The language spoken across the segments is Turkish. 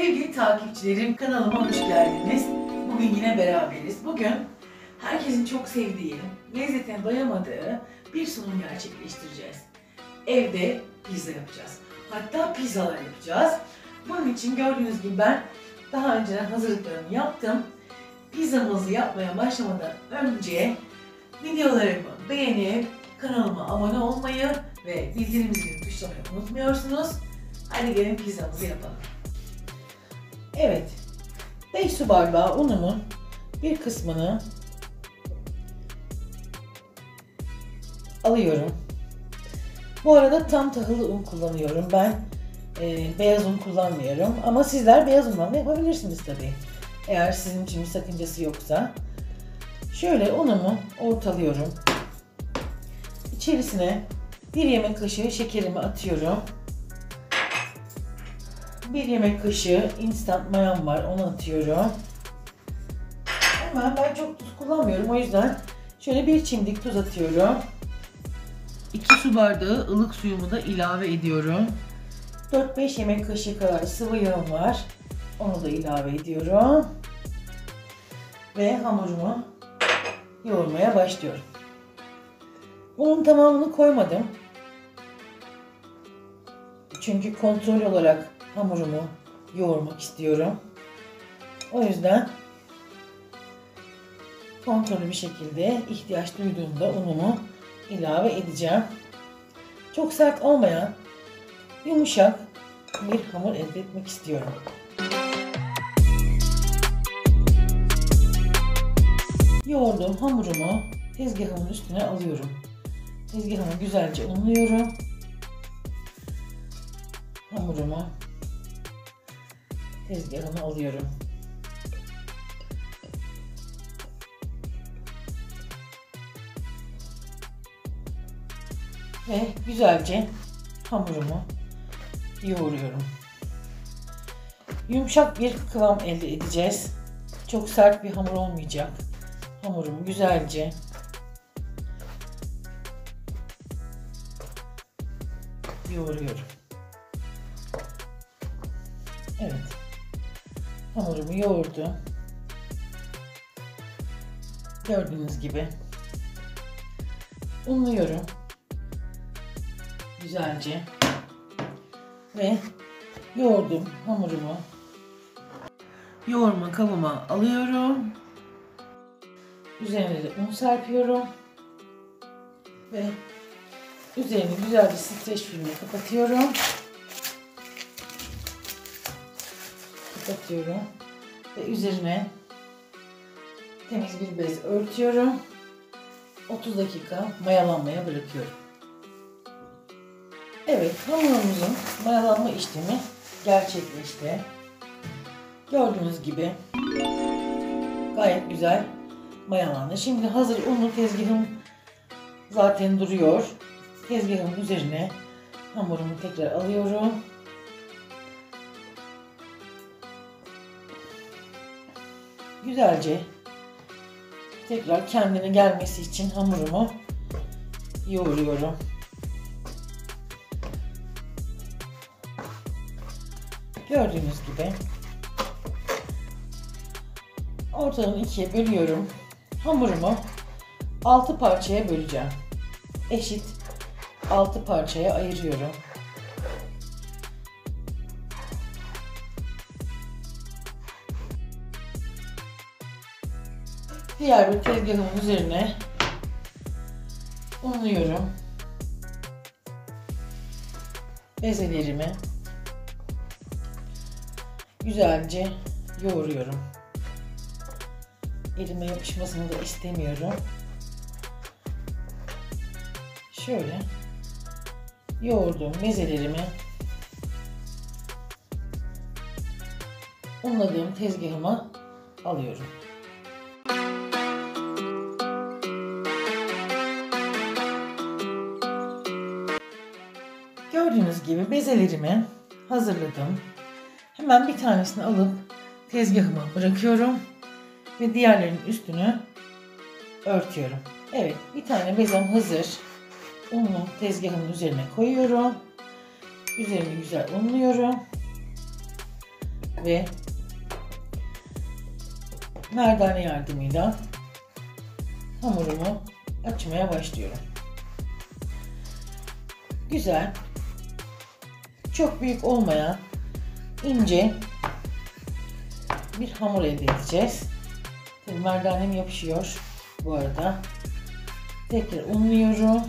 Sevgili takipçilerim, kanalıma hoş geldiniz. Bugün yine beraberiz. Bugün herkesin çok sevdiği, lezzetine doyamadığı bir sunum gerçekleştireceğiz. Evde pizza yapacağız. Hatta pizzalar yapacağız. Bunun için gördüğünüz gibi ben daha önceden hazırlıklarımı yaptım. Pizzamızı yapmaya başlamadan önce videolarımı beğenip kanalıma abone olmayı ve bildirim zilini tuşlamayı unutmuyorsunuz. Hadi gelin pizzamızı yapalım. Evet, 5 su bardağı unumun bir kısmını alıyorum. Bu arada tam tahıllı un kullanıyorum. Ben beyaz un kullanmıyorum. Ama sizler beyaz undan da yapabilirsiniz tabii. Eğer sizin için bir sakıncası yoksa. Şöyle unumu ortalıyorum. İçerisine 1 yemek kaşığı şekerimi atıyorum. 1 yemek kaşığı instant mayam var, onu atıyorum. Ama ben çok tuz kullanmıyorum, o yüzden şöyle 1 çimdik tuz atıyorum. 2 su bardağı ılık suyumu da ilave ediyorum. 4-5 yemek kaşığı kadar sıvı yağım var, onu da ilave ediyorum. Ve hamurumu yoğurmaya başlıyorum. Bunun tamamını koymadım. Çünkü kontrol olarak hamurumu yoğurmak istiyorum. O yüzden kontrollü bir şekilde ihtiyaç duyduğumda unumu ilave edeceğim. Çok sert olmayan yumuşak bir hamur elde etmek istiyorum. Yoğurduğum hamurumu tezgahımın üstüne alıyorum. Tezgahımı güzelce unluyorum. Hamurumu tezgahıma alıyorum. Ve güzelce hamurumu yoğuruyorum. Yumuşak bir kıvam elde edeceğiz. Çok sert bir hamur olmayacak. Hamurumu güzelce yoğuruyorum. Evet. Hamurumu yoğurdum. Gördüğünüz gibi unluyorum. Güzelce. Ve yoğurdum hamurumu yoğurma kabıma alıyorum. Üzerine de un serpiyorum. Ve üzerini güzelce streç filmle kapatıyorum. Kapatıyorum. Ve üzerine temiz bir bez örtüyorum. 30 dakika mayalanmaya bırakıyorum. Evet, hamurumuzun mayalanma işlemi gerçekleşti. Gördüğünüz gibi gayet güzel mayalandı. Şimdi hazır unlu tezgahım zaten duruyor. Tezgahımın üzerine hamurumu tekrar alıyorum. Güzelce tekrar kendine gelmesi için hamurumu yoğuruyorum. Gördüğünüz gibi ortadan ikiye bölüyorum. Hamurumu 6 parçaya böleceğim. Eşit 6 parçaya ayırıyorum. Diğer bir tezgahımın üzerine unluyorum. Bezelerimi güzelce yoğuruyorum. Elime yapışmasını da istemiyorum. Şöyle yoğurduğum bezelerimi unladığım tezgahıma alıyorum. Gördüğünüz gibi bezelerimi hazırladım. Hemen bir tanesini alıp tezgahıma bırakıyorum ve diğerlerinin üstünü örtüyorum. Evet, bir tane bezem hazır. Unlu tezgahımın üzerine koyuyorum. Üzerini güzel unluyorum. ve merdane yardımıyla hamurumu açmaya başlıyorum. Güzel, çok büyük olmayan ince bir hamur elde edeceğiz. Tabii merdanem yapışıyor bu arada. Tekrar unluyorum.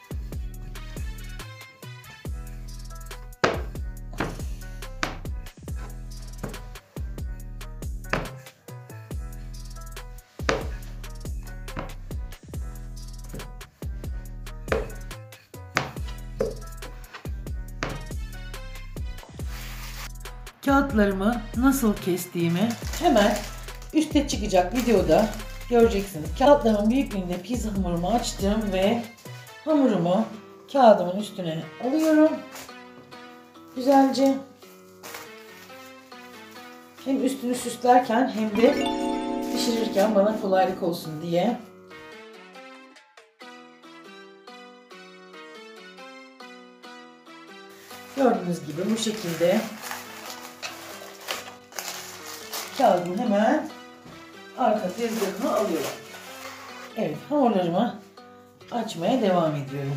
Kağıtlarımı nasıl kestiğimi hemen üste çıkacak videoda göreceksiniz. Kağıtlarımın büyüklüğünde pizza hamurumu açtım ve hamurumu kağıdımın üstüne alıyorum. Güzelce hem üstünü süslerken hem de pişirirken bana kolaylık olsun diye. Gördüğünüz gibi bu şekilde kağıdımı hemen arka tezgahına alıyorum. Evet, hamurlarımı açmaya devam ediyorum.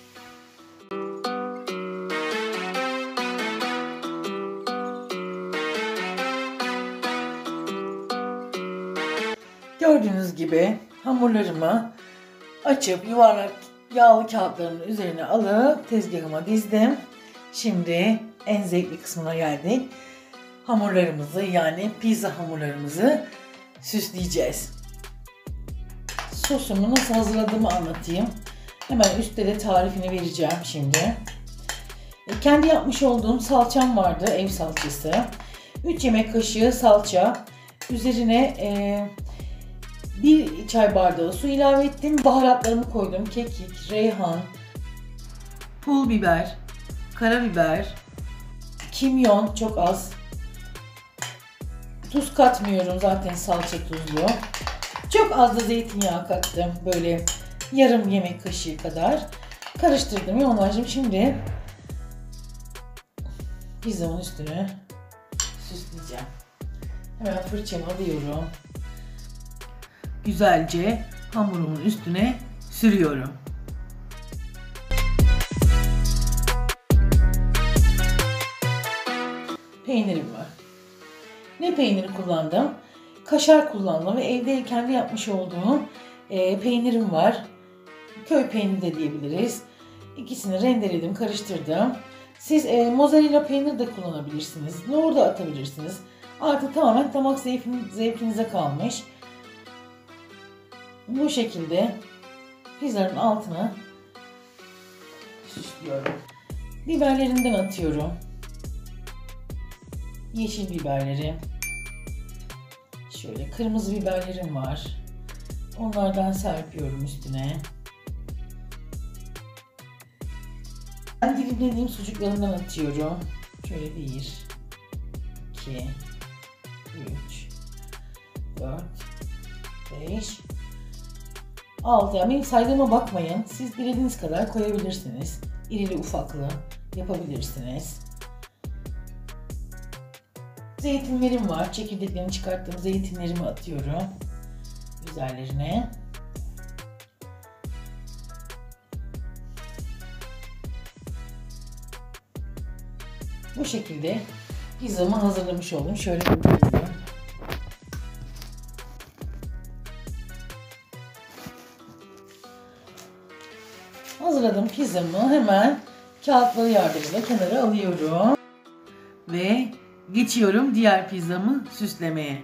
Gördüğünüz gibi hamurlarımı açıp yuvarlak yağlı kağıtların üzerine alıp tezgahıma dizdim. Şimdi en zevkli kısmına geldik. Hamurlarımızı, yani pizza hamurlarımızı süsleyeceğiz. Sosumu nasıl hazırladığımı anlatayım. Hemen üstte de tarifini vereceğim şimdi. Kendi yapmış olduğum salçam vardı, ev salçası. 3 yemek kaşığı salça. Üzerine 1 çay bardağı su ilave ettim. Baharatlarımı koydum. Kekik, reyhan, pul biber, karabiber, kimyon çok az. Tuz katmıyorum, zaten salça tuzlu. Çok az da zeytinyağı kattım. Böyle yarım yemek kaşığı kadar. Karıştırdım yoğunlaştım. Şimdi pizzamın üstünü süsleyeceğim. Hemen fırçamı alıyorum. Güzelce hamurumun üstüne sürüyorum. Peynirim var. Ne peyniri kullandım? Kaşar kullandım ve evde kendi yapmış olduğum peynirim var. Köy peyniri de diyebiliriz. İkisini rendeledim, karıştırdım. Siz mozzarella peynir de kullanabilirsiniz. Yoğurda atabilirsiniz. Artık tamamen damak zevkinize kalmış. Bu şekilde pizzanın altına süslüyorum. Biberlerinden atıyorum. Yeşil biberleri. Şöyle kırmızı biberlerim var. Onlardan serpiyorum üstüne. Ben dilimlediğim sucuklarımdan atıyorum. Şöyle 1, 2, 3, 4, 5, 6. Yani benim saydığıma bakmayın. Siz dilediğiniz kadar koyabilirsiniz. İrili ufaklı yapabilirsiniz. Zeytinlerim var. Çekirdeklerini çıkarttığım zeytinlerimi atıyorum üzerlerine. Bu şekilde pizzamı hazırlamış oldum. Şöyle göstereyim. Hazırladığım pizzamı hemen kağıtları yardımıyla kenara alıyorum. Ve geçiyorum diğer pizzamı süslemeye.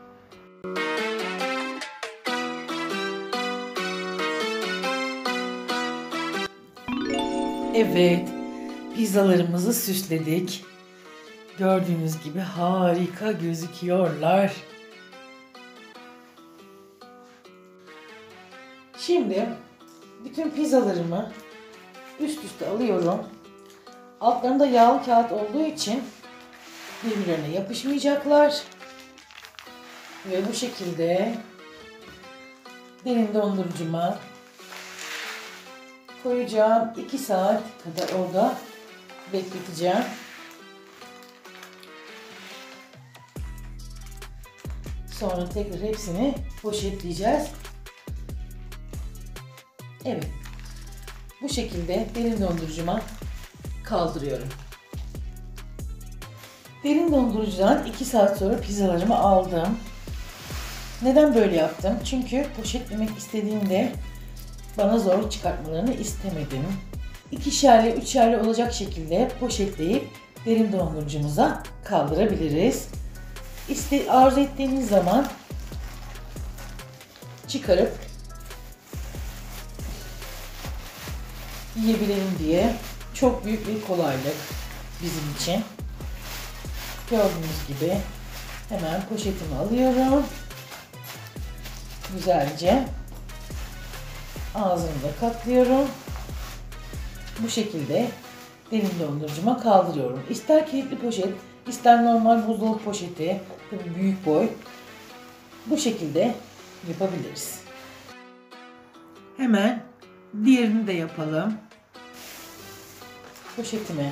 Evet, pizzalarımızı süsledik. Gördüğünüz gibi harika gözüküyorlar. Şimdi bütün pizzalarımı üst üste alıyorum. Altlarında yağlı kağıt olduğu için birbirlerine yapışmayacaklar. Ve bu şekilde derin dondurucuma koyacağım. 2 saat kadar orada bekleteceğim. Sonra tekrar hepsini poşetleyeceğiz. Evet. Bu şekilde derin dondurucuma kaldırıyorum. Derin dondurucudan 2 saat sonra pizzalarımı aldım. Neden böyle yaptım? Çünkü poşetlemek istediğimde bana zorluk çıkartmalarını istemedim. 2'şerli, 3'şerli olacak şekilde poşetleyip derin dondurucumuza kaldırabiliriz. Arzu ettiğiniz zaman çıkarıp yiyebilelim diye çok büyük bir kolaylık bizim için. Gördüğünüz gibi hemen poşetimi alıyorum. Güzelce ağzını da katlıyorum. Bu şekilde derin dondurucuma kaldırıyorum. İster kilitli poşet, ister normal buzdolabı poşeti, tabii büyük boy. Bu şekilde yapabiliriz. Hemen diğerini de yapalım. Poşetime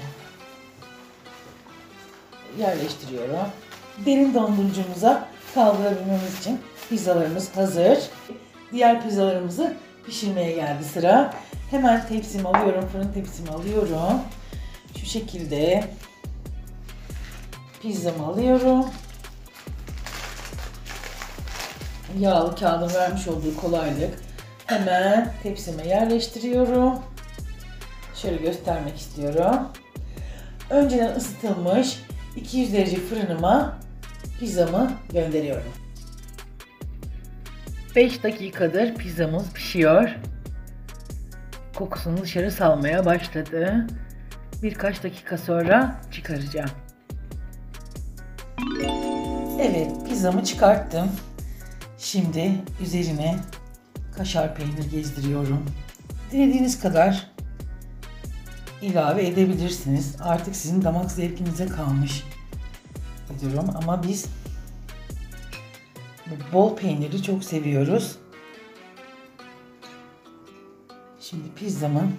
yerleştiriyorum. Derin dondurucumuza kaldırabilmemiz için pizzalarımız hazır. Diğer pizzalarımızı pişirmeye geldi sıra. Hemen tepsimi alıyorum, fırın tepsimi alıyorum. Şu şekilde pizzamı alıyorum. Yağlı kağıdın vermiş olduğu kolaylık. Hemen tepsime yerleştiriyorum. Şöyle göstermek istiyorum. Önceden ısıtılmış 200 derece fırınıma pizzamı gönderiyorum. 5 dakikadır pizzamız pişiyor. Kokusunu dışarı salmaya başladı. Birkaç dakika sonra çıkaracağım. Evet, pizzamı çıkarttım. Şimdi üzerine kaşar peynir gezdiriyorum. Dilediğiniz kadar ilave edebilirsiniz. Artık sizin damak zevkinize kalmış bir durum. Ama biz bol peyniri çok seviyoruz. Şimdi pizzamı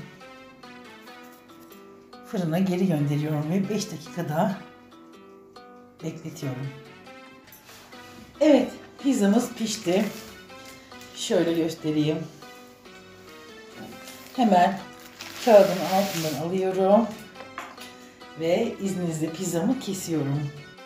fırına geri gönderiyorum ve 5 dakika daha bekletiyorum. Evet, pizzamız pişti. Şöyle göstereyim. Hemen kağıdın altından alıyorum ve izninizle pizzamı kesiyorum.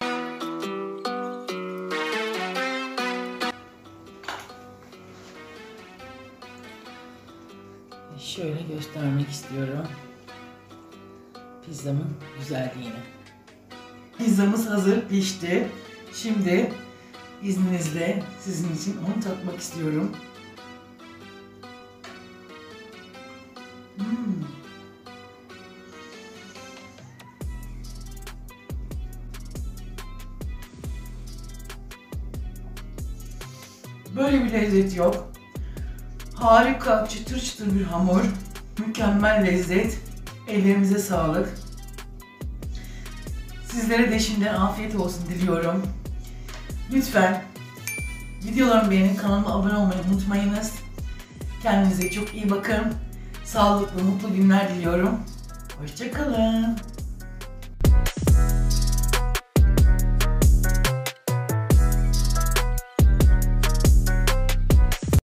Şöyle göstermek istiyorum pizzamın güzelliğini. Pizzamız hazır, pişti. Şimdi izninizle sizin için onu tatmak istiyorum. Böyle bir lezzet yok. Harika, çıtır çıtır bir hamur. Mükemmel lezzet. Ellerimize sağlık. Sizlere de şimdiden afiyet olsun diliyorum. Lütfen videolarımı beğenin, kanalıma abone olmayı unutmayınız. Kendinize çok iyi bakın. Sağlıklı, mutlu günler diliyorum. Hoşça kalın.